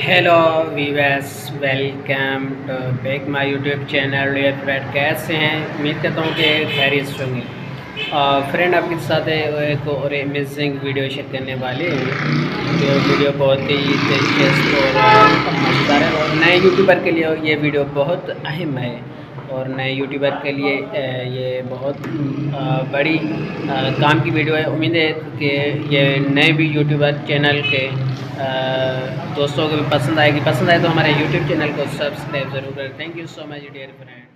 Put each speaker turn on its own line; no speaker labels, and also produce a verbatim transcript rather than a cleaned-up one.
Hello viewers, welcome to back my YouTube channel dear friend. कैसे हैं? उम्मीद करता हूँ कि खैरियत से होंगे। फ्रेंड, आपके साथ एक और अमेजिंग वीडियो शेयर करने वाले हैं। जो वीडियो बहुत ही दिलचस्प और मज़ेदार है और नए यूट्यूबर के लिए ये वीडियो बहुत अहम है। और नए यूट्यूबर के लिए ये बहुत बड़ी काम की वीडियो है। उम्मीद है कि ये नए भी यूट्यूबर चैनल के दोस्तों को भी पसंद आएगी। पसंद आए तो हमारे यूट्यूब चैनल को सब्सक्राइब ज़रूर करें। Thank you so much dear friend.